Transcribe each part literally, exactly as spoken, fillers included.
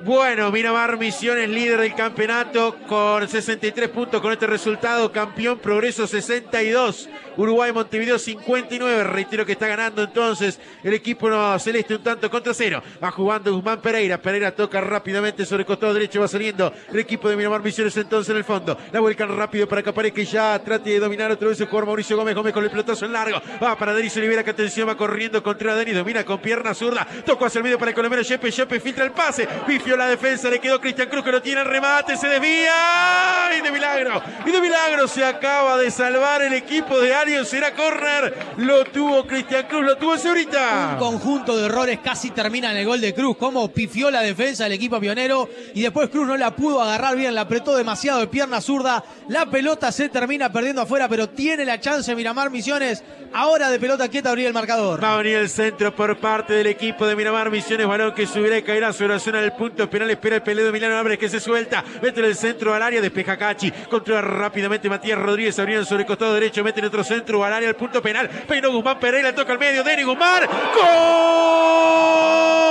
Bueno, Miramar Misiones, líder del campeonato con sesenta y tres puntos con este resultado. Campeón Progreso sesenta y dos. Uruguay Montevideo cincuenta y nueve. Reitero que está ganando entonces el equipo no, celeste un tanto contra cero. Va jugando Guzmán Pereira. Pereira toca rápidamente sobre el costado derecho. Va saliendo el equipo de Miramar Misiones entonces en el fondo. La vuelcan rápido para que aparezca y ya trate de dominar otra vez el jugador Mauricio Gómez. Gómez con el pelotazo en largo. Va para Denis Olivera que atención va corriendo contra Denis. Domina con pierna zurda. Tocó hacia el medio para el colombiano Yepe. Yepe filtra el pase. Pifió la defensa. Le quedó Cristian Cruz que lo tiene el remate. Se desvía. Y de milagro. Y de milagro se acaba de salvar el equipo de Arios. Será córner. Lo tuvo Cristian Cruz. Lo tuvo Zebrita. Un conjunto de errores casi termina en el gol de Cruz. Como pifió la defensa del equipo pionero. Y después Cruz no la pudo agarrar bien. La apretó demasiado de pierna zurda. La pelota se termina perdiendo afuera. Pero tiene la chance Miramar Misiones. Ahora de pelota quieta abrir el marcador. Va a venir el centro por parte del equipo de Miramar Misiones. Balón que subirá y caerá sobre la zona del punto penal. Espera el peleo de Milano Álvarez que se suelta. Mete en el centro al área. Despeja Cachi. Controla rápidamente Matías Rodríguez. Abriendo sobre el costado derecho. Mete en otro centro al área. Al punto penal. Peinó Guzmán Pereira. Toca al medio. Denis Guzmán. ¡Gol!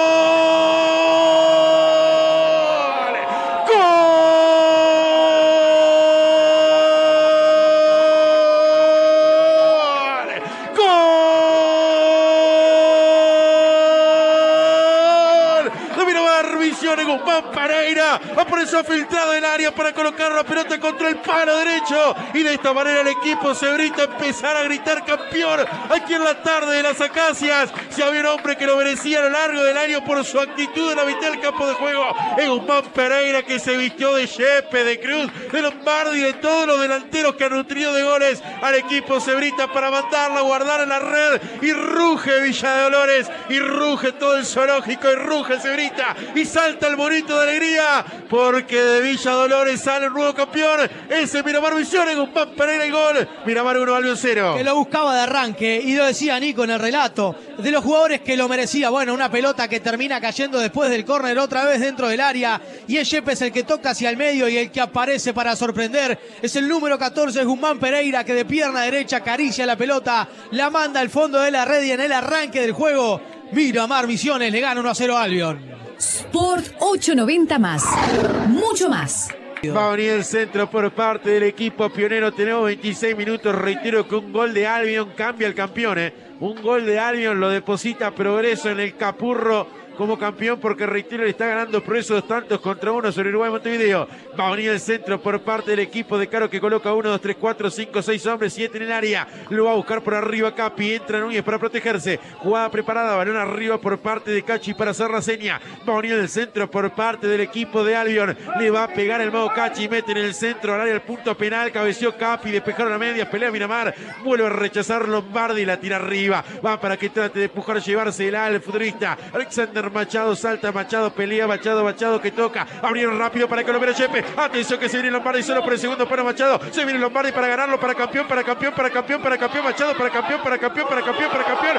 Guzmán Pereira va por eso filtrado el área para colocar la pelota contra el palo derecho y de esta manera el equipo Zebrita empezar a gritar campeón aquí en la tarde de las Acacias. Si había un hombre que lo merecía a lo largo del año por su actitud en la mitad del campo de juego, es Guzmán Pereira, que se vistió de Yepe, de Cruz, de Lombardi, de todos los delanteros que han nutrido de goles al equipo Zebrita para mandarla a guardar en la red. Y ruge Villa de Dolores, y ruge todo el zoológico, y ruge Zebrita, y salta el bonito de alegría, porque de Villa Dolores sale un nuevo campeón. Ese Miramar Misiones, Guzmán Pereira y gol. Miramar uno, Albion cero. Que lo buscaba de arranque, y lo decía Nico en el relato, de los jugadores que lo merecía. Bueno, una pelota que termina cayendo después del córner otra vez dentro del área, y es Yepes el que toca hacia el medio y el que aparece para sorprender. Es el número catorce, Guzmán Pereira, que de pierna derecha acaricia la pelota, la manda al fondo de la red y en el arranque del juego, Miramar Misiones le gana uno a cero a Albion. Sport ochocientos noventa más, mucho más. Va a venir el centro por parte del equipo pionero. Tenemos veintiséis minutos. Reitero que un gol de Albion cambia al campeón, ¿eh? Un gol de Albion lo deposita Progreso en el Capurro como campeón, porque reitero, le está ganando Progreso dos tantos contra uno sobre Uruguay Montevideo. Va a venir el centro por parte del equipo de Caro, que coloca uno, dos, tres, cuatro, cinco, seis hombres, siete en el área. Lo va a buscar por arriba Capi. Entra Núñez para protegerse. Jugada preparada. Balón arriba por parte de Cachi para hacer la seña. Va a venir el centro por parte del equipo de Albion. Le va a pegar el mago Cachi. Mete en el centro al área, el punto penal. Cabeció Capi. Despejaron a medias. Pelea Miramar. Vuelve a rechazar Lombardi. La tira arriba. Va para que trate de empujar, llevarse el al futbolista Alexander Machado. Salta Machado. Pelea Machado. Machado que toca. Abrieron rápido para que lo vea Yepe. Atención que se viene Lombardi solo por el segundo para Machado. Se viene Lombardi para ganarlo. Para campeón. Para campeón. Para campeón. Para campeón. Machado. Para campeón. Para campeón. Para campeón. Para campeón.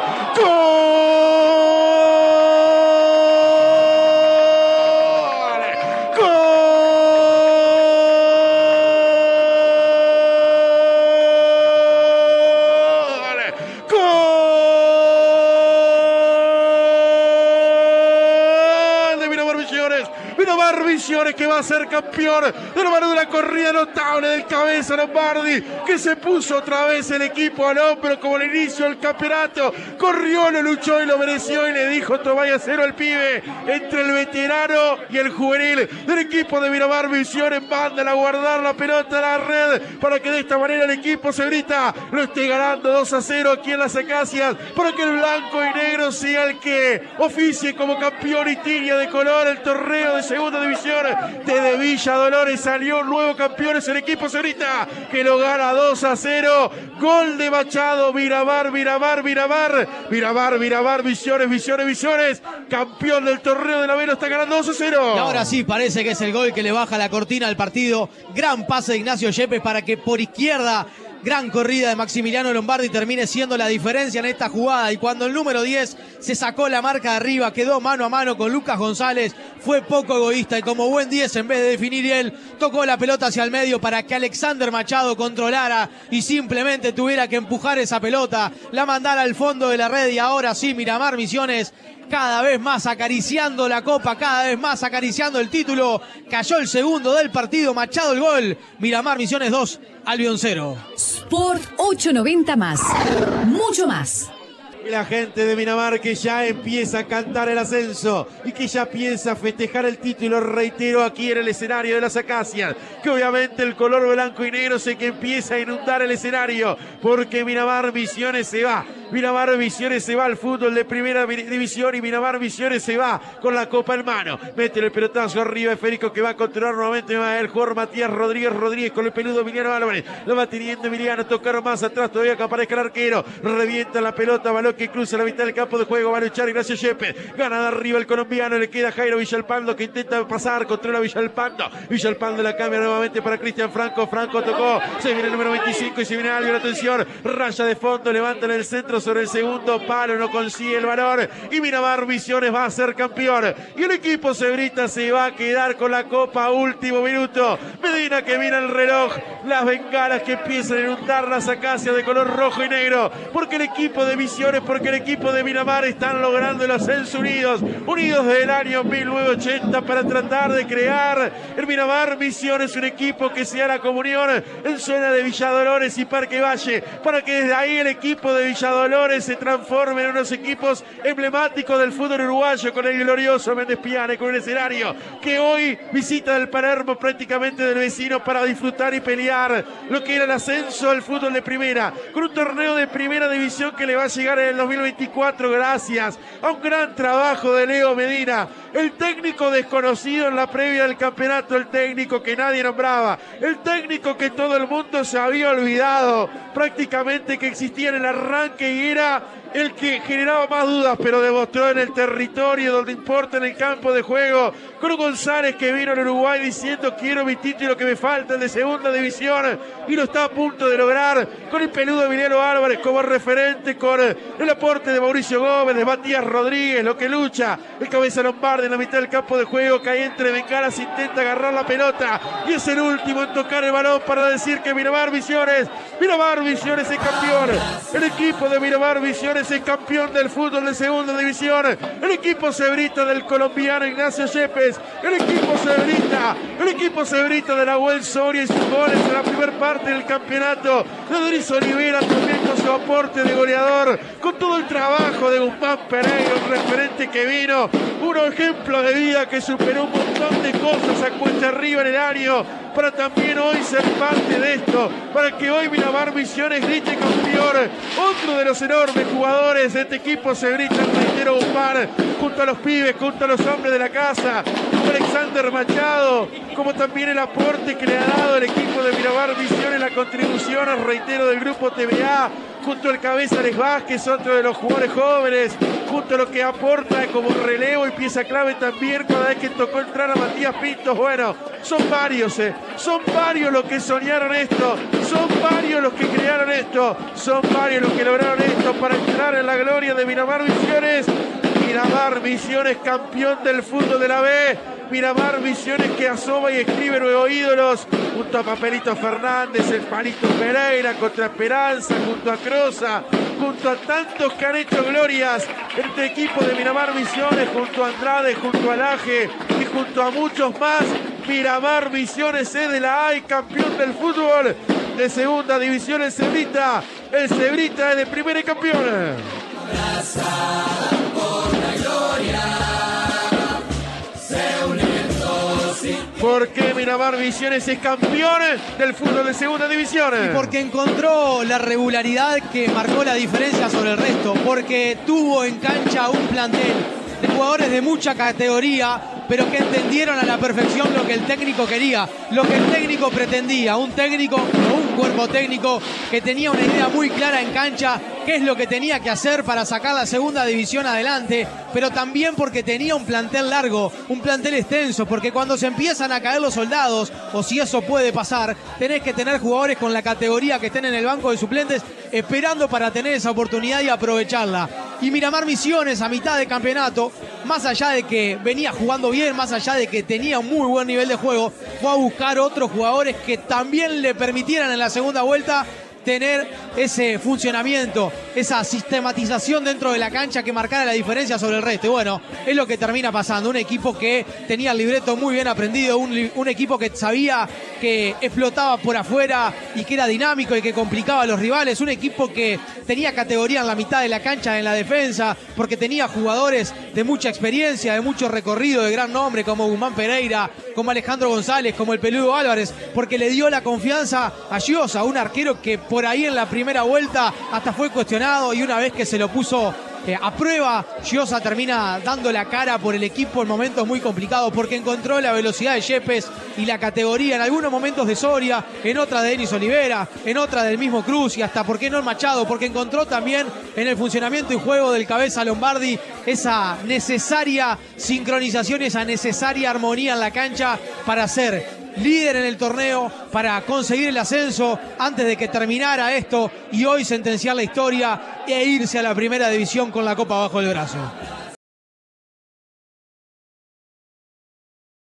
¡Gol! ¡Gol! Miramar Misiones, que va a ser campeón de la mano de la corrida notable del cabeza Lombardi, que se puso otra vez el equipo al hombro como al inicio del campeonato. Corrió, lo luchó y lo mereció, y le dijo Tomaya cero al pibe. Entre el veterano y el juvenil del equipo de Miramar Misiones, mandan a guardar la pelota a la red para que de esta manera el equipo Zebrita lo esté ganando dos a cero aquí en las Acacias, para que el blanco y negro sea el que oficie como campeón y tiña de color el torneo de segunda división. Desde Villa Dolores salió un nuevo campeón, es el equipo Zebrita, que lo gana dos a cero. Gol de Machado. Miramar, Miramar, Miramar, Miramar, Miramar, Misiones, Misiones, Misiones, campeón del torneo de la Velo, está ganando dos a cero. Y ahora sí parece que es el gol que le baja la cortina al partido. Gran pase de Ignacio Yepes para que por izquierda, gran corrida de Maximiliano Lombardi, termine siendo la diferencia en esta jugada. Y cuando el número diez se sacó la marca de arriba, quedó mano a mano con Lucas González, fue poco egoísta y como buen diez, en vez de definir él, tocó la pelota hacia el medio para que Alexander Machado controlara y simplemente tuviera que empujar esa pelota, la mandara al fondo de la red. Y ahora sí, Miramar Misiones cada vez más acariciando la copa, cada vez más acariciando el título. Cayó el segundo del partido, Machado el gol. Miramar Misiones dos, Albion cero. Sport ochocientos noventa más. Mucho más. Y la gente de Miramar que ya empieza a cantar el ascenso y que ya piensa a festejar el título, reitero, aquí en el escenario de las Acacias, que obviamente el color blanco y negro sé que empieza a inundar el escenario, porque Miramar Misiones se va, Miramar Misiones se va al fútbol de primera división y Miramar Misiones se va con la copa en mano. Mete el pelotazo arriba de Federico, que va a controlar nuevamente el jugador Matías Rodríguez Rodríguez con el peludo Emiliano Álvarez, lo va teniendo Emiliano, tocaron más atrás todavía que aparezca el arquero, revienta la pelota, balón que cruza la mitad del campo de juego, va a luchar Ignacio Yepes, gana de arriba el colombiano, le queda Jairo Villalpando que intenta pasar, controla Villalpando, Villalpando la cambia nuevamente para Cristian Franco, Franco tocó, se viene el número veinticinco y se viene Albion, atención, raya de fondo, levanta en el centro sobre el segundo palo, no consigue el valor y Miramar Misiones va a ser campeón y el equipo cebrita se va a quedar con la copa último minuto. Medina que mira el reloj, las bengalas que empiezan a inundar las Acacias de color rojo y negro, porque el equipo de Misiones, porque el equipo de Miramar están logrando el ascenso unidos, unidos desde el año mil novecientos ochenta para tratar de crear el Miramar Misiones, un equipo que sea la comunión en zona de Villa Dolores y Parque Valle, para que desde ahí el equipo de Villa Dolores se transforme en unos equipos emblemáticos del fútbol uruguayo, con el glorioso Méndez Piane, con un escenario que hoy visita del Palermo, prácticamente del vecino, para disfrutar y pelear lo que era el ascenso del fútbol de primera, con un torneo de primera división que le va a llegar en el dos mil veinticuatro gracias a un gran trabajo de Leo Medina, el técnico desconocido en la previa del campeonato, el técnico que nadie nombraba, el técnico que todo el mundo se había olvidado prácticamente que existía en el arranque y era el que generaba más dudas, pero demostró en el territorio donde importa, en el campo de juego, con un González que vino al Uruguay diciendo quiero mi título que me falta, el de segunda división, y lo está a punto de lograr, con el peludo Emiliano Álvarez como referente, con el aporte de Mauricio Gómez, de Matías Rodríguez, lo que lucha, el cabeza Lombardi en la mitad del campo de juego, que ahí entre bengalas intenta agarrar la pelota, y es el último en tocar el balón para decir que Miramar Misiones, Miramar Misiones es campeón, el equipo de Miramar Misiones es campeón del fútbol de segunda división, el equipo cebrita del colombiano Ignacio Yepes, el equipo cebrita, el equipo cebrita de Nahuel Soria y sus goles en la primera parte del campeonato, de Doris Olivera también con su aporte de goleador, con todo el trabajo de Guzmán Pereira, un referente que vino, un ejemplo de vida que superó un montón de cosas a cuenta arriba en el año, para también hoy ser parte de esto, para que hoy Miramar Misiones grite campeón, otro de los enormes jugadores de este equipo cebrita, el reitero Guzmán, junto a los pibes, junto a los hombres de la casa, como Alexander Machado, como también el aporte que le ha dado el equipo de Miramar Misiones, la contribución, al reitero, del grupo T V A, junto al cabeza Alex Vázquez, otro de los jugadores jóvenes, junto a lo que aporta como relevo y pieza clave también cada vez que tocó entrar a Matías Pintos. Bueno, son varios, eh. son varios los que soñaron esto, son varios los que crearon esto, son varios los que lograron esto para entrar en la gloria de Miramar Misiones. Miramar Misiones campeón del fútbol de la B, Miramar Misiones que asoma y escribe nuevos ídolos, junto a Papelito Fernández, el Palito Pereira, contra Esperanza, junto a Croza, junto a tantos que han hecho glorias entre equipos de Miramar Misiones, junto a Andrade, junto a Laje y junto a muchos más. Miramar Misiones es de la A y campeón del fútbol de segunda división, el Cebrita, el Cebrita es de primera y campeón. Porque Miramar Misiones es campeón del fútbol de segunda división. Y porque encontró la regularidad que marcó la diferencia sobre el resto. Porque tuvo en cancha un plantel de jugadores de mucha categoría, pero que entendieron a la perfección lo que el técnico quería, lo que el técnico pretendía. Un técnico o un cuerpo técnico que tenía una idea muy clara en cancha, qué es lo que tenía que hacer para sacar la segunda división adelante, pero también porque tenía un plantel largo, un plantel extenso, porque cuando se empiezan a caer los soldados, o si eso puede pasar, tenés que tener jugadores con la categoría que estén en el banco de suplentes, esperando para tener esa oportunidad y aprovecharla. Y Miramar Misiones, a mitad de campeonato, más allá de que venía jugando bien, más allá de que tenía un muy buen nivel de juego, fue a buscar otros jugadores que también le permitieran en la segunda vuelta tener ese funcionamiento, esa sistematización dentro de la cancha que marcara la diferencia sobre el resto. Y bueno, es lo que termina pasando. Un equipo que tenía el libreto muy bien aprendido, un, un equipo que sabía que explotaba por afuera y que era dinámico y que complicaba a los rivales. Un equipo que tenía categoría en la mitad de la cancha en la defensa, porque tenía jugadores de mucha experiencia, de mucho recorrido, de gran nombre, como Guzmán Pereira, como Alejandro González, como el Peludo Álvarez, porque le dio la confianza a Giosa, un arquero que por ahí en la primera vuelta hasta fue cuestionado, y una vez que se lo puso Eh, a prueba, Giosa termina dando la cara por el equipo en momentos muy complicados, porque encontró la velocidad de Yepes y la categoría en algunos momentos de Soria, en otras de Denis Olivera, en otras del mismo Cruz y hasta, ¿por qué no, el Machado? Porque encontró también en el funcionamiento y juego del cabeza Lombardi esa necesaria sincronización, esa necesaria armonía en la cancha para ser líder en el torneo, para conseguir el ascenso antes de que terminara esto y hoy sentenciar la historia e irse a la primera división con la copa bajo el brazo.